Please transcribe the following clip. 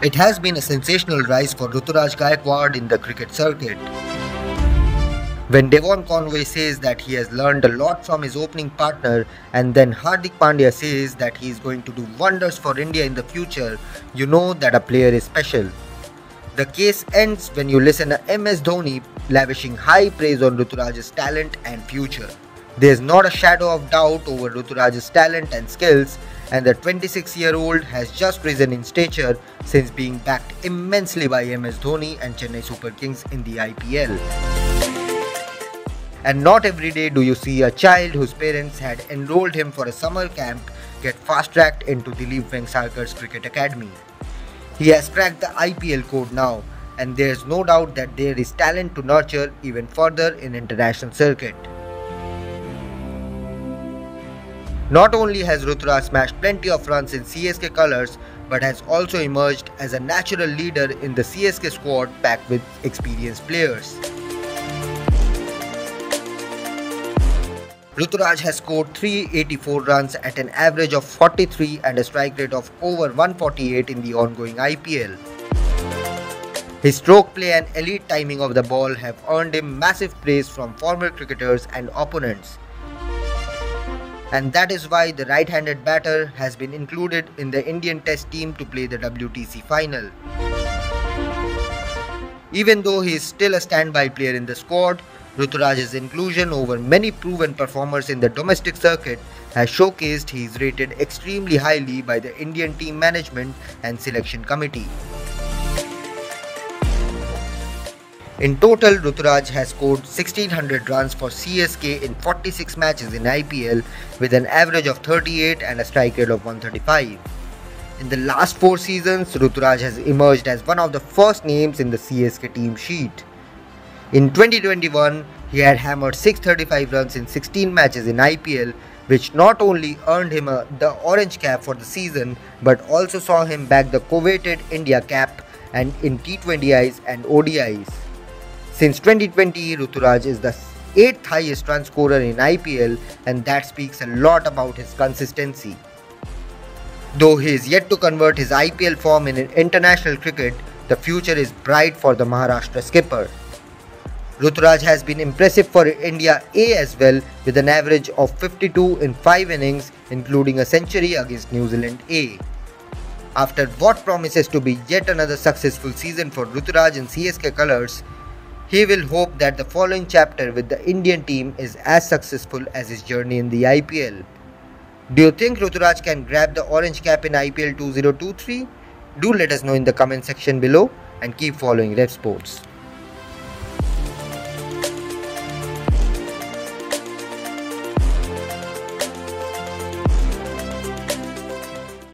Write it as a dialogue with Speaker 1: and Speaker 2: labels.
Speaker 1: It has been a sensational rise for Ruturaj Gaikwad in the cricket circuit. When Devon Conway says that he has learned a lot from his opening partner, and then Hardik Pandya says that he is going to do wonders for India in the future, you know that a player is special. The case ends when you listen to MS Dhoni lavishing high praise on Ruturaj's talent and future. There is not a shadow of doubt over Ruturaj's talent and skills, and the 26-year-old has just risen in stature since being backed immensely by MS Dhoni and Chennai Super Kings in the IPL. And not every day do you see a child whose parents had enrolled him for a summer camp get fast-tracked into Dileep Vengsarkar's Cricket Academy. He has cracked the IPL code now, and there is no doubt that there is talent to nurture even further in international circuit. Not only has Ruturaj smashed plenty of runs in CSK colours, but has also emerged as a natural leader in the CSK squad packed with experienced players. Ruturaj has scored 384 runs at an average of 43 and a strike rate of over 148 in the ongoing IPL. His stroke play and elite timing of the ball have earned him massive praise from former cricketers and opponents. And that is why the right-handed batter has been included in the Indian Test team to play the WTC final. Even though he is still a standby player in the squad, Ruturaj's inclusion over many proven performers in the domestic circuit has showcased he is rated extremely highly by the Indian team management and selection committee. In total, Ruturaj has scored 1600 runs for CSK in 46 matches in IPL with an average of 38 and a strike rate of 135. In the last 4 seasons, Ruturaj has emerged as one of the first names in the CSK team sheet. In 2021, he had hammered 635 runs in 16 matches in IPL, which not only earned him the orange cap for the season, but also saw him back the coveted India cap and in T20Is and ODIs. Since 2020, Ruturaj is the 8th highest run scorer in IPL, and that speaks a lot about his consistency. Though he is yet to convert his IPL form in international cricket, the future is bright for the Maharashtra skipper. Ruturaj has been impressive for India A as well, with an average of 52 in 5 innings, including a century against New Zealand A. After what promises to be yet another successful season for Ruturaj in CSK colours, he will hope that the following chapter with the Indian team is as successful as his journey in the IPL. Do you think Ruturaj can grab the orange cap in IPL 2023? Do let us know in the comment section below and keep following Rev Sports.